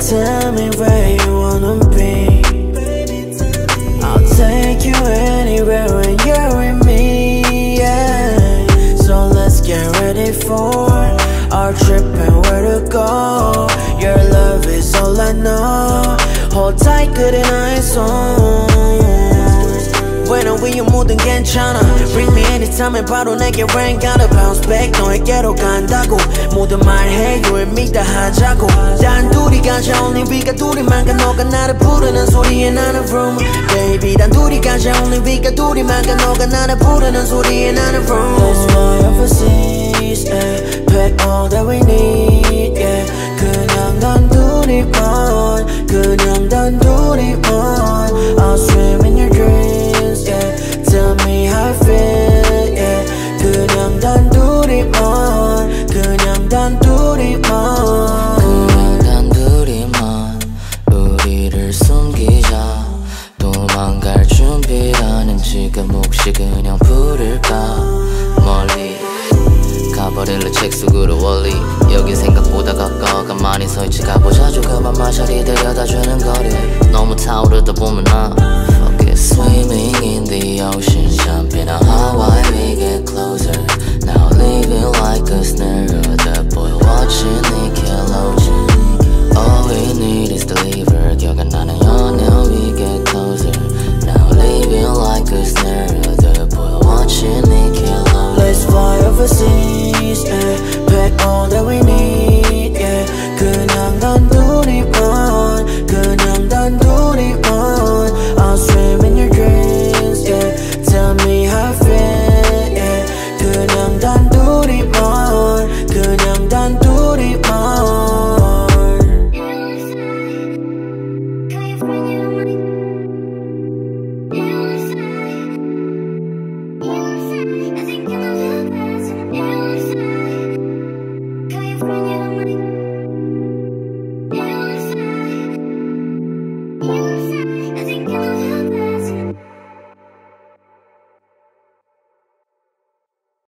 tell me where you wanna be. I'll take you anywhere when you're with me, yeah. So let's get ready for our trip and where to go. Your love is all I know. Hold tight 그대 나의 손. When I'm with you 모든 괜찮아. Bring me anytime and 바로 내게 rain gotta bounce back. 너에게로 간다고 모든 말해 you and me 다 하자고. 단둘이 가자 only 우리가 둘이만 가. 너가 나를 부르는 소리에 나는 room baby. 단둘이 가자 only 우리가 둘이만 가. 너가 나를 부르는 소리에 나는 room. Let's fly overseas, yeah. Pack all that we need, yeah. 그냥 단둘이만 그냥 단둘이만 I'll swim in your dreams, yeah. Tell me how I feel, yeah. 그냥 단둘이만 그냥 단둘이만 그냥 단둘이만 우리를 숨기자. 도망갈 준비라는 지금 혹시 그냥 부를까. 멀리 가버릴래 책 속으로 원리. 여기 생각보다 가까워 가만히 서있지. 가보자 조그만 마샬이 데려다주는 거리. 너무 타오르다 보면 나 Fuck it. Swimming in the ocean, jumping on Hawaii, we get closer. Now living like a snare, that boy watching Nickelodeon. All we need is the lever. 기억 안 나는 연애, we get closer. Now living like a snare, that boy watching Nickelodeon. Let's fly overseas, yeah. Pack all that we need, yeah. 그냥 단둘이만 그냥 단둘이만 I'll swim in your dreams, yeah. Tell me how I feel, yeah. 그냥 단둘이만 그냥 단둘이만 I think you know that. Can you find it on my